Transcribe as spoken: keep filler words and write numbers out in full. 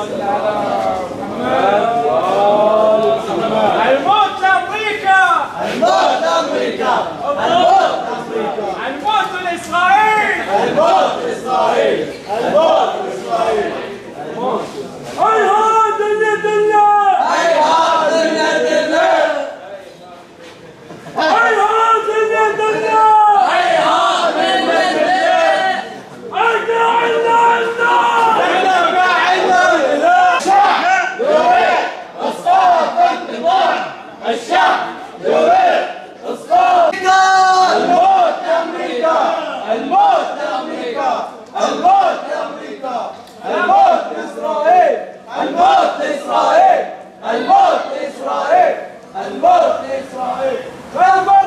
الموت لأمريكا! الموت لأمريكا! الموت لأمريكا! الموت لإسرائيل! الموت لإسرائيل! الموت لإسرائيل! الموت هيهات دنيا دنيا! هيهات دنيا دنيا! هيهات دنيا دنيا! هيهات دنيا دنيا! احنا عنا عنا! احنا ما عنا إله! الشعب يريد إسقاط النظام! الشعب يريد إسقاط الموت لأمريكا! الموت لأمريكا! الموت لأمريكا! الموت لإسرائيل! الموت لإسرائيل! الموت لإسرائيل! الموت لإسرائيل!